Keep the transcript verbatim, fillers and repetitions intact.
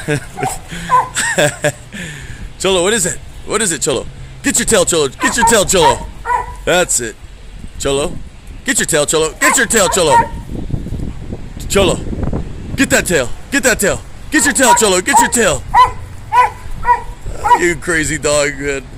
Cholo, what is it? What is it, Cholo? Get your tail, Cholo. Get your tail, Cholo. That's it. Cholo. Get your tail, Cholo. Get your tail, Cholo. Cholo. Get that tail. Get that tail. Get your tail, Cholo. Get your tail. You crazy dog, man.